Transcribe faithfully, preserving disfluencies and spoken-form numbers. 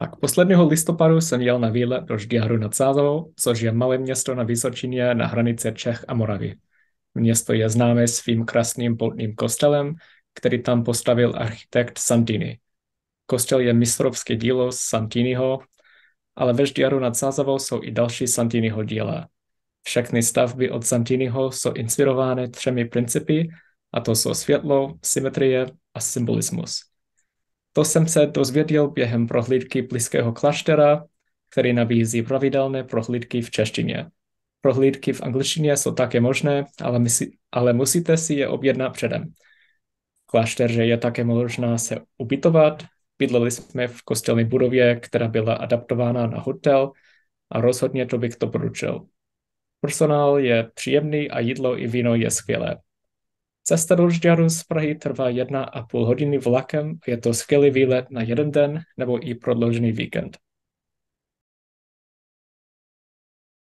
Tak posledního listopadu jsem jel na výlet do Žďáru nad Sázavou, což je malé město na Vysočině na hranici Čech a Moravy. Město je známé svým krásným poutním kostelem, který tam postavil architekt Santini. Kostel je mistrovské dílo Santiniho, ale ve Žďáru nad Sázavou jsou i další Santiniho díla. Všechny stavby od Santiniho jsou inspirovány třemi principy, a to jsou světlo, symetrie a symbolismus. To jsem se dozvěděl během prohlídky blízkého kláštera, který nabízí pravidelné prohlídky v češtině. Prohlídky v angličtině jsou také možné, ale, misi, ale musíte si je objednat předem. V klášteře je také možná se ubytovat. Bydleli jsme v kostelní budově, která byla adaptována na hotel a rozhodně to bych doporučil. Personál je příjemný a jídlo i víno je skvělé. Cesta do Žďáru z Prahy trvá jedna a půl hodiny vlakem a je to skvělý výlet na jeden den nebo i prodloužený víkend.